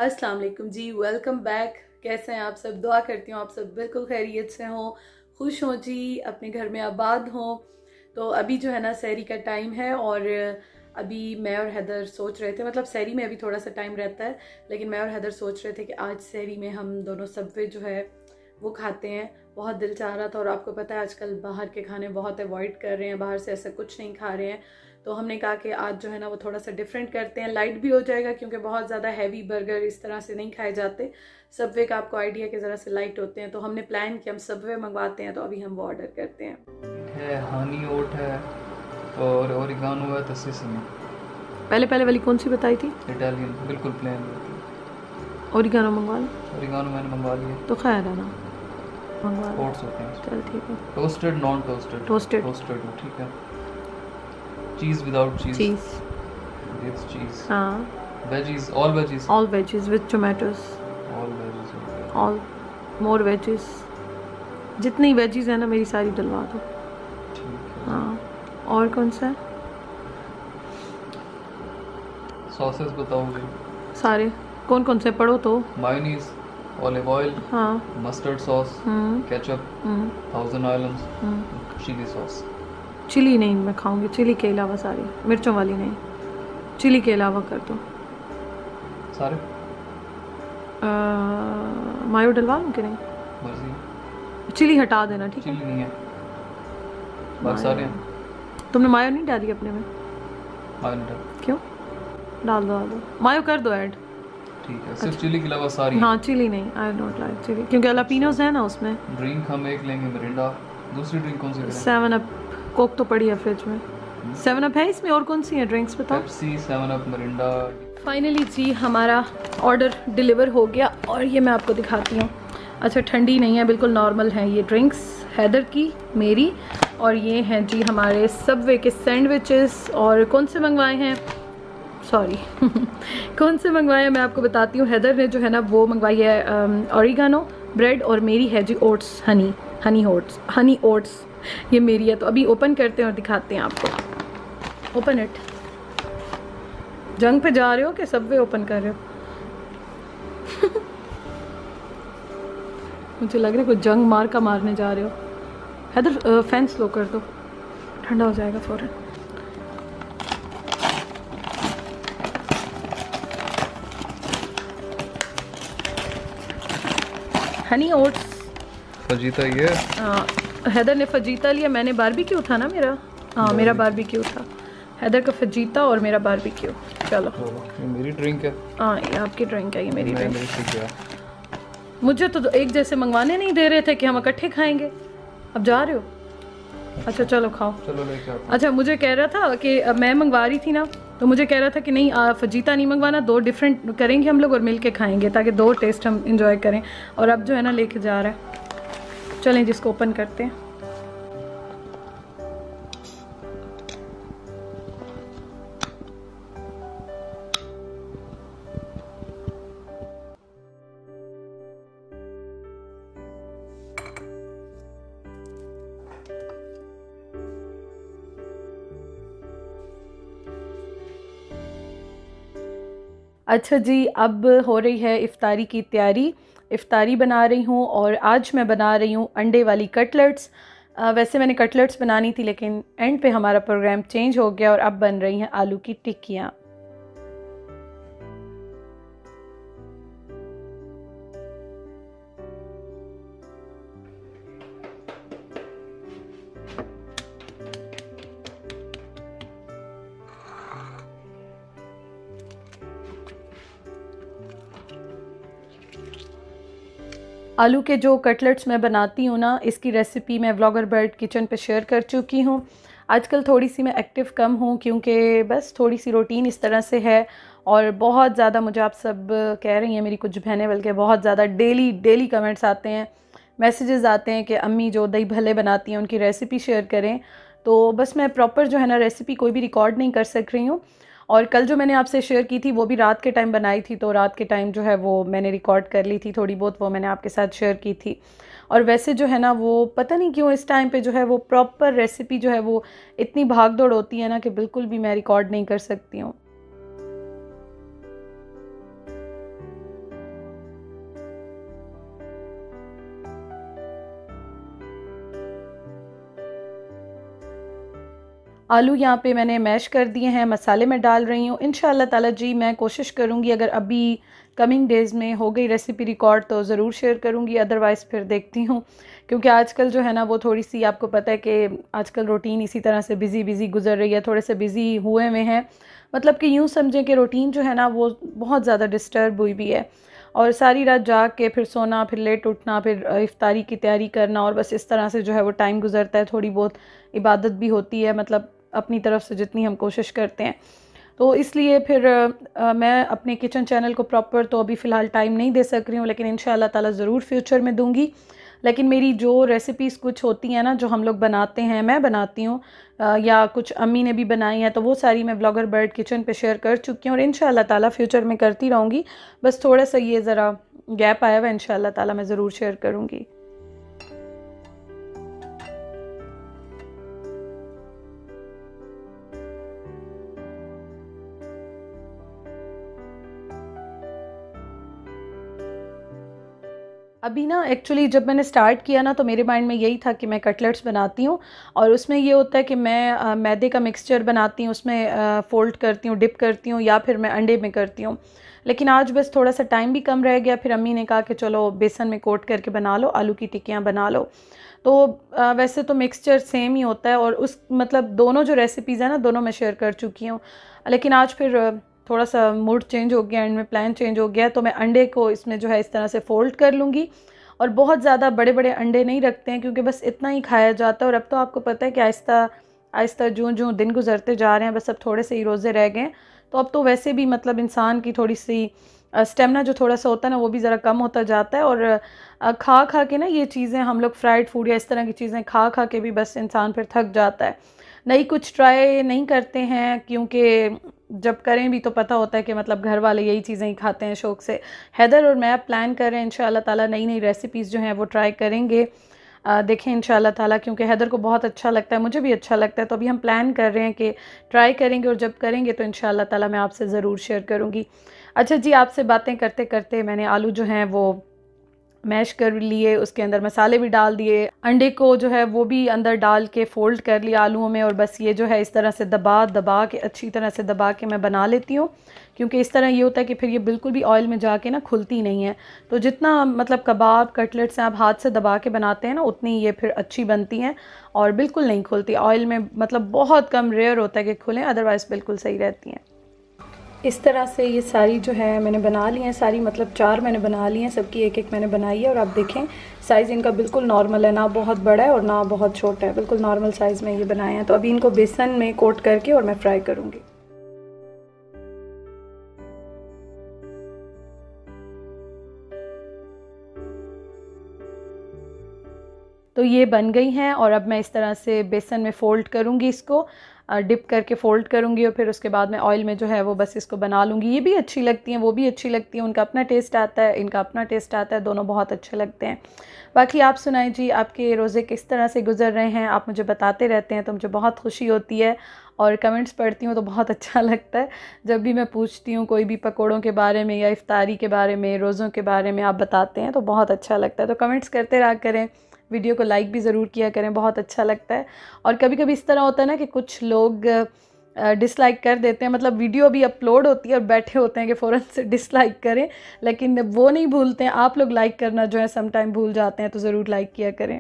अस्सलाम वालेकुम जी, welcome back. कैसे हैं आप सब? दुआ करती हूँ आप सब बिल्कुल खैरियत से हों, खुश हों जी, अपने घर में आबाद हों। तो अभी जो है ना सहरी का टाइम है और अभी मैं और हैदर सोच रहे थे, मतलब सहरी में अभी थोड़ा सा टाइम रहता है, लेकिन मैं और हैदर सोच रहे थे कि आज सहरी में हम दोनों सबवे जो है वो खाते हैं। बहुत दिल चाह रहा था और आपको पता है आजकल बाहर के खाने बहुत अवॉइड कर रहे हैं, बाहर से ऐसा कुछ नहीं खा रहे हैं। तो हमने कहा कि आज जो है ना वो थोड़ा सा डिफरेंट करते हैं, लाइट भी हो जाएगा क्योंकि बहुत ज़्यादा हैवी बर्गर इस तरह से नहीं खाए जाते। सबवे का आपको आइडिया कि ज़रा से लाइट होते हैं, तो हमने प्लान किया हम सबवे मंगवाते हैं। तो अभी हम वो ऑर्डर करते हैं। हनी ओट है और ओरिगानो है तो सिसमी। पहले वाली कौन सी बताई थी? इटालियन बिल्कुल प्लेन। ओरिगानो मंगवा लो। ओरिगानो मैंने मंगवा लिया। तो खैर है ना, मंगवा लो। ओट्स होते हैं। चल ठीक है। Toasted non toasted? Toasted. Toasted हो, ठीक है। Cheese without cheese? Cheese with cheese. हाँ। Veggies, all veggies? All veggies with tomatoes. All veggies. All more veggies, जितनी वेजीज है ना मेरी सारी डलवा दो। ठीक है। हाँ। और कौन सा है? सॉसेस बताओ जी। सारे कौन कौन से पढ़ो तो। मायोनीज, ऑलिव ऑयल, हाँ। Mustard sauce, ketchup, thousand islands, chilli sauce. Chilli नहीं मैं खाऊंगी, चिली के अलावा सारी, मिर्चों वाली नहीं, चिली के अलावा कर दो सारे। मायो डलवा लूँ कि नहीं? मर्जी। चिली हटा देना, ठीक है। चिली नहीं है, बाकी सारे हैं। तुमने मायो नहीं डाली अपने में? मायो नहीं डाल। क्यों? डाल दो मायो कर दो ऐड। ठीक है, सिर्फ चिली के अलावा सारी। हाँ चिली नहीं, आई डोंट लाइक चिली क्योंकि अलापिनोज है ना उसमें। ड्रिंक हम एक लेंगे मिरिंडा। दूसरी ड्रिंक कौन सी करें? 7 अप। कोक तो पड़ी है फ्रिज में। 7 अप है इसमें, और कौन सी है ड्रिंक्स बताओ? Pepsi, 7 up, Mirinda. फाइनली जी हमारा ऑर्डर डिलीवर हो गया और ये मैं आपको दिखाती हूँ। अच्छा ठंडी नहीं है, बिल्कुल नॉर्मल है ये ड्रिंक्स, हैदर की, मेरी, और ये हैं जी हमारे सबवे के सैंडविचेस। और कौन से मंगवाए हैं, सॉरी कौन से मंगवाए हैं मैं आपको बताती हूँ। हैदर ने जो है ना वो मंगवाई है ओरिगानो ब्रेड, और मेरी है जी ओट्स, हनी ओट्स, ये मेरी है। तो अभी ओपन करते हैं और दिखाते हैं आपको। Open it. जंग पे जा रहे हो कि सबवे ओपन कर रहे हो? मुझे लग रहा है कोई जंग मार का मारने जा रहे हो। हैदर फैन स्लो कर दो, ठंडा हो जाएगा फ़ौरन। हनी ओट्स फजीता ये। हैदर ने फजीता लिया, मैंने बारबेक्यू था ना मेरा। हाँ मेरा बारबेक्यू था, हैदर का फजीता और मेरा बारबेक्यू। चलो ये मेरी ड्रिंक है। हाँ ये आपकी ड्रिंक है, ये मेरी ड्रिंक। है। मुझे तो एक जैसे मंगवाने नहीं दे रहे थे कि हम इकट्ठे खाएंगे, अब जा रहे हो? अच्छा चलो खाओ। चलो लेके आओ। अच्छा मुझे कह रहा था कि मैं मंगवा रही थी ना, तो मुझे कह रहा था कि नहीं फजीता नहीं मंगवाना, 2 डिफरेंट करेंगे हम लोग और मिल के खाएंगे ताकि 2 टेस्ट हम इंजॉय करें। और अब जो है ना लेके जा रहा है। चलें जिसको ओपन करते हैं। अच्छा जी, अब हो रही है इफ़्तारी की तैयारी। इफ़्तारी बना रही हूँ और आज मैं बना रही हूँ अंडे वाली कटलेट्स। वैसे मैंने कटलेट्स बनानी थी लेकिन एंड पे हमारा प्रोग्राम चेंज हो गया और अब बन रही हैं आलू की टिक्कियाँ। आलू के जो कटलेट्स मैं बनाती हूँ ना, इसकी रेसिपी मैं व्लॉगर बर्ड किचन पे शेयर कर चुकी हूँ। आजकल थोड़ी सी मैं एक्टिव कम हूँ क्योंकि बस थोड़ी सी रूटीन इस तरह से है। और बहुत ज़्यादा मुझे आप सब कह रही हैं, मेरी कुछ बहनें बल्कि बहुत ज़्यादा डेली कमेंट्स आते हैं, मैसेजेस आते हैं कि अम्मी जो दही भल्ले बनाती हैं उनकी रेसिपी शेयर करें। तो बस मैं प्रॉपर जो है ना रेसिपी कोई भी रिकॉर्ड नहीं कर सक रही हूँ। और कल जो मैंने आपसे शेयर की थी वो भी रात के टाइम बनाई थी, तो रात के टाइम जो है वो मैंने रिकॉर्ड कर ली थी थोड़ी बहुत, वो मैंने आपके साथ शेयर की थी। और वैसे जो है ना वो पता नहीं क्यों इस टाइम पे जो है वो प्रॉपर रेसिपी जो है वो इतनी भाग दौड़ होती है ना कि बिल्कुल भी मैं रिकॉर्ड नहीं कर सकती हूँ। आलू यहाँ पे मैंने मैश कर दिए हैं, मसाले में डाल रही हूँ। इंशाअल्लाह ताला जी मैं कोशिश करूँगी अगर अभी कमिंग डेज़ में हो गई रेसिपी रिकॉर्ड तो ज़रूर शेयर करूँगी, अदरवाइज़ फिर देखती हूँ। क्योंकि आजकल जो है ना वो थोड़ी सी आपको पता है कि आजकल रूटीन इसी तरह से बिज़ी गुज़र रही है, थोड़े से बिज़ी हुए हुए हैं। मतलब कि यूँ समझें कि रूटीन जो है ना वो बहुत ज़्यादा डिस्टर्ब हुई भी है, और सारी रात जाग के फिर सोना, फिर लेट उठना, फिर इफ्तारी की तैयारी करना, और बस इस तरह से जो है वो टाइम गुजरता है। थोड़ी बहुत इबादत भी होती है, मतलब अपनी तरफ से जितनी हम कोशिश करते हैं। तो इसलिए फिर मैं अपने किचन चैनल को प्रॉपर तो अभी फ़िलहाल टाइम नहीं दे सक रही हूँ, लेकिन इंशाअल्लाह ताला ज़रूर फ्यूचर में दूँगी। लेकिन मेरी जो रेसिपीज़ कुछ होती हैं ना जो हम लोग बनाते हैं, मैं बनाती हूँ या कुछ अम्मी ने भी बनाई हैं, तो वो सारी मैं ब्लॉगर बर्ड किचन पे शेयर कर चुकी हूँ और इंशाअल्लाह ताला फ्यूचर में करती रहूँगी। बस थोड़ा सा ये ज़रा गैप आया हुआ है, इंशाअल्लाह ताला मैं ज़रूर शेयर करूँगी। अभी ना एक्चुअली जब मैंने स्टार्ट किया ना तो मेरे माइंड में यही था कि मैं कटलेट्स बनाती हूँ, और उसमें ये होता है कि मैं मैदे का मिक्सचर बनाती हूँ, उसमें फ़ोल्ड करती हूँ, डिप करती हूँ, या फिर मैं अंडे में करती हूँ। लेकिन आज बस थोड़ा सा टाइम भी कम रह गया, फिर अम्मी ने कहा कि चलो बेसन में कोट करके बना लो, आलू की टिक्कियाँ बना लो। तो वैसे तो मिक्सचर सेम ही होता है, और उस मतलब दोनों जो रेसिपीज़ हैं ना दोनों मैं शेयर कर चुकी हूँ। लेकिन आज फिर थोड़ा सा मूड चेंज हो गया, एंड में प्लान चेंज हो गया, तो मैं अंडे को इसमें जो है इस तरह से फ़ोल्ड कर लूँगी। और बहुत ज़्यादा बड़े बड़े अंडे नहीं रखते हैं क्योंकि बस इतना ही खाया जाता है, और अब तो आपको पता है कि आहिस्ता आहिस्ता जो जो दिन गुजरते जा रहे हैं, बस अब थोड़े से ही रोज़े रह गए हैं, तो अब तो वैसे भी मतलब इंसान की थोड़ी सी स्टेमिना जो थोड़ा सा होता है ना वो भी ज़रा कम होता जाता है। और खा खा के ना ये चीज़ें हम लोग फ्राइड फूड या इस तरह की चीज़ें खा खा के भी बस इंसान फिर थक जाता है, नई कुछ ट्राई नहीं करते हैं, क्योंकि जब करें भी तो पता होता है कि मतलब घर वाले यही चीज़ें ही खाते हैं शौक़ से। हैदर और मैं प्लान कर रहे हैं इंशाअल्लाह ताला नई नई रेसिपीज़ जो हैं वो ट्राई करेंगे। देखें इंशाअल्लाह ताला, क्योंकि हैदर को बहुत अच्छा लगता है, मुझे भी अच्छा लगता है, तो अभी हम प्लान कर रहे हैं कि ट्राई करेंगे, और जब करेंगे तो इंशाअल्लाह ताला मैं आपसे ज़रूर शेयर करूँगी। अच्छा जी, आपसे बातें करते करते मैंने आलू जो हैं वो मैश कर लिए, उसके अंदर मसाले भी डाल दिए, अंडे को जो है वो भी अंदर डाल के फ़ोल्ड कर लिया आलूओं में, और बस ये जो है इस तरह से दबा दबा के अच्छी तरह से दबा के मैं बना लेती हूँ, क्योंकि इस तरह ये होता है कि फिर ये बिल्कुल भी ऑयल में जाके ना खुलती नहीं है। तो जितना मतलब कबाब कटलेट्स आप हाथ से दबा के बनाते हैं ना उतनी ये फिर अच्छी बनती हैं, और बिल्कुल नहीं खुलती ऑयल में, मतलब बहुत कम रेयर होता है कि खुलें, अदरवाइज़ बिल्कुल सही रहती हैं। इस तरह से ये सारी जो है मैंने बना ली हैं, सारी मतलब 4 मैंने बना ली हैं, सबकी एक एक मैंने बनाई है, और आप देखें साइज़ इनका बिल्कुल नॉर्मल है, ना बहुत बड़ा है और ना बहुत छोटा है, बिल्कुल नॉर्मल साइज़ में ये बनाए हैं। तो अभी इनको बेसन में कोट करके और मैं फ्राई करूँगी। तो ये बन गई हैं, और अब मैं इस तरह से बेसन में फ़ोल्ड करूँगी, इसको डिप करके फ़ोल्ड करूँगी, और फिर उसके बाद मैं ऑयल में जो है वो बस इसको बना लूँगी। ये भी अच्छी लगती हैं, वो भी अच्छी लगती हैं, उनका अपना टेस्ट आता है, इनका अपना टेस्ट आता है, दोनों बहुत अच्छे लगते हैं। बाकी आप सुनाएं जी, आपके रोज़े किस तरह से गुज़र रहे हैं? आप मुझे बताते रहते हैं तो मुझे बहुत खुशी होती है, और कमेंट्स पढ़ती हूँ तो बहुत अच्छा लगता है। जब भी मैं पूछती हूँ कोई भी पकौड़ों के बारे में या इफ्तारी के बारे में, रोज़ों के बारे में आप बताते हैं तो बहुत अच्छा लगता है। तो कमेंट्स करते रहा करें, वीडियो को लाइक भी ज़रूर किया करें, बहुत अच्छा लगता है। और कभी कभी इस तरह होता है ना कि कुछ लोग डिसलाइक कर देते हैं, मतलब वीडियो भी अपलोड होती है और बैठे होते हैं कि फ़ौरन से डिसलाइक करें, लेकिन वो नहीं भूलते हैं। आप लोग लाइक करना जो है सम टाइम भूल जाते हैं, तो ज़रूर लाइक किया करें।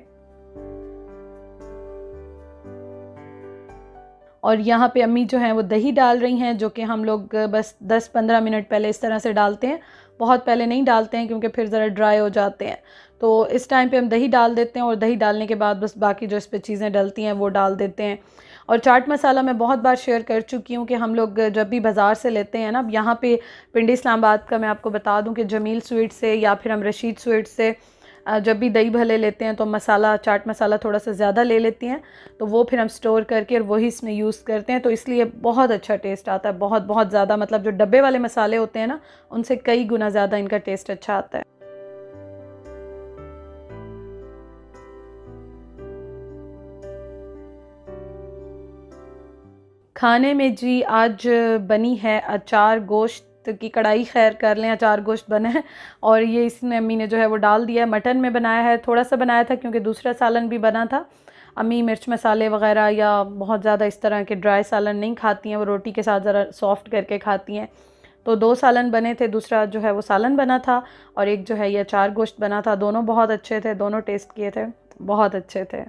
और यहाँ पे अम्मी जो हैं वो दही डाल रही हैं, जो कि हम लोग बस 10-15 मिनट पहले इस तरह से डालते हैं, बहुत पहले नहीं डालते हैं क्योंकि फिर ज़रा ड्राई हो जाते हैं। तो इस टाइम पे हम दही डाल देते हैं, और दही डालने के बाद बस बाकी जो इस पे चीज़ें डलती हैं वो डाल देते हैं। और चाट मसाला मैं बहुत बार शेयर कर चुकी हूँ कि हम लोग जब भी बाज़ार से लेते हैं ना, यहाँ पे पिंडी इस्लामाबाद का मैं आपको बता दूँ कि जमील स्वीट से या फिर हम रशीद स्वीट से जब भी दही भले लेते हैं तो मसाला, चाट मसाला थोड़ा सा ज़्यादा ले लेती हैं, तो वो फिर हम स्टोर करके और वही इसमें यूज़ करते हैं, तो इसलिए बहुत अच्छा टेस्ट आता है, बहुत बहुत ज़्यादा, मतलब जो डब्बे वाले मसाले होते हैं ना उनसे कई गुना ज़्यादा इनका टेस्ट अच्छा आता है। खाने में जी आज बनी है अचार गोश्त की कढ़ाई, खैर कर लें, अचार गोश्त बना है, और ये इसमें अम्मी ने जो है वो डाल दिया है। मटन में बनाया है, थोड़ा सा बनाया था क्योंकि दूसरा सालन भी बना था, अम्मी मिर्च मसाले वगैरह या बहुत ज़्यादा इस तरह के ड्राई सालन नहीं खाती हैं, वो रोटी के साथ ज़रा सॉफ्ट करके खाती हैं। तो 2 सालन बने थे, दूसरा जो है वो सालन बना था और एक जो है ये अचार गोश्त बना था। दोनों बहुत अच्छे थे, दोनों टेस्ट किए थे, बहुत अच्छे थे।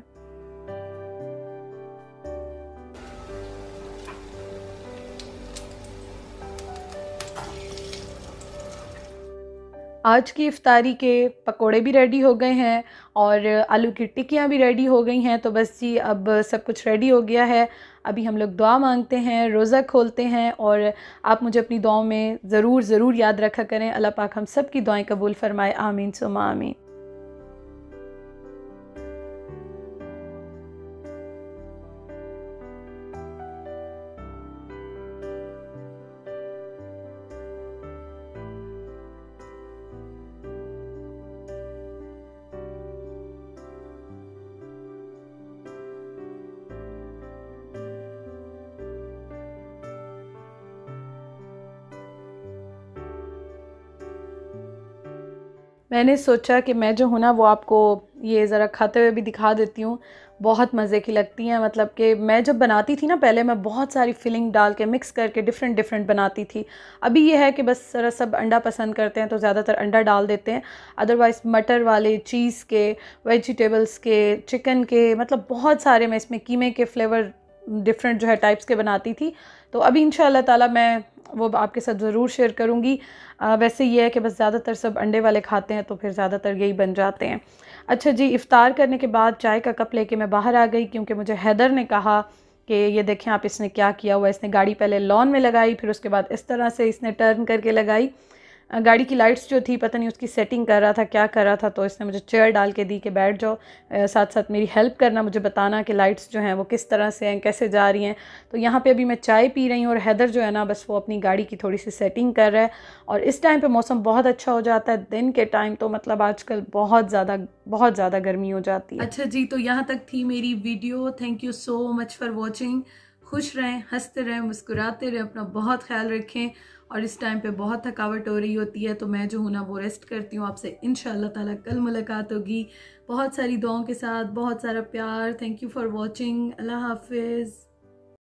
आज की इफ्तारी के पकोड़े भी रेडी हो गए हैं और आलू की टिक्कियाँ भी रेडी हो गई हैं। तो बस जी अब सब कुछ रेडी हो गया है। अभी हम लोग दुआ मांगते हैं, रोज़ा खोलते हैं और आप मुझे अपनी दुआओं में ज़रूर याद रखा करें। अल्लाह पाक हम सब की दुआएं कबूल फरमाए, आमीन सुम्मा आमीन। मैंने सोचा कि मैं जो हूँ ना वो आपको ये ज़रा खाते हुए भी दिखा देती हूँ। बहुत मज़े की लगती हैं, मतलब कि मैं जब बनाती थी ना पहले, मैं बहुत सारी फिलिंग डाल के मिक्स करके डिफरेंट बनाती थी। अभी ये है कि बस ज़रा सब अंडा पसंद करते हैं तो ज़्यादातर अंडा डाल देते हैं। अदरवाइज़ मटर वाले, चीज़ के, वेजिटेबल्स के, चिकन के, मतलब बहुत सारे मैं इसमें कीमे के फ्लेवर डिफरेंट जो है टाइप्स के बनाती थी। तो अभी इंशाअल्लाह ताला मैं वो आपके साथ ज़रूर शेयर करूँगी। वैसे ये है कि बस ज़्यादातर सब अंडे वाले खाते हैं तो फिर ज़्यादातर यही बन जाते हैं। अच्छा जी, इफ़्तार करने के बाद चाय का कप लेके मैं बाहर आ गई क्योंकि मुझे हैदर ने कहा कि ये देखें आप, इसने क्या किया हुआ है। इसने गाड़ी पहले लॉन में लगाई, फिर उसके बाद इस तरह से इसने टर्न करके लगाई। गाड़ी की लाइट्स जो थी पता नहीं उसकी सेटिंग कर रहा था, क्या कर रहा था। तो इसने मुझे चेयर डाल के दी कि बैठ जाओ, साथ साथ मेरी हेल्प करना, मुझे बताना कि लाइट्स जो हैं वो किस तरह से हैं, कैसे जा रही हैं। तो यहाँ पे अभी मैं चाय पी रही हूँ और हैदर जो है ना बस वो अपनी गाड़ी की थोड़ी सी सेटिंग कर रहा है। और इस टाइम पे मौसम बहुत अच्छा हो जाता है, दिन के टाइम तो मतलब आजकल बहुत ज़्यादा गर्मी हो जाती है। अच्छा जी, तो यहाँ तक थी मेरी video. Thank you so much for watching. खुश रहें, हंसते रहें, मुस्कुराते रहें, अपना बहुत ख्याल रखें। और इस टाइम पे बहुत थकावट हो रही होती है तो मैं जो हूँ ना वो रेस्ट करती हूँ। आपसे इंशाल्लाह ताला कल मुलाकात होगी, बहुत सारी दुआओं के साथ, बहुत सारा प्यार। Thank you for watching. अल्लाह हाफिज़।